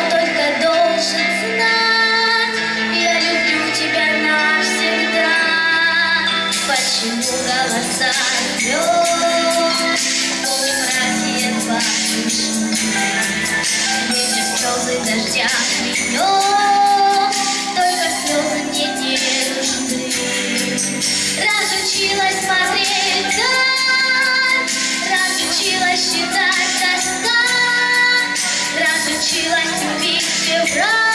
только должен знать, я люблю тебя навсегда. Почему голоса рвет полумраке воздушном? Ветер слезы дождя минет, только слезы мне не нужны. Разучилась смотреть вдаль, разучилась считать до 100, разучилась любить февраль.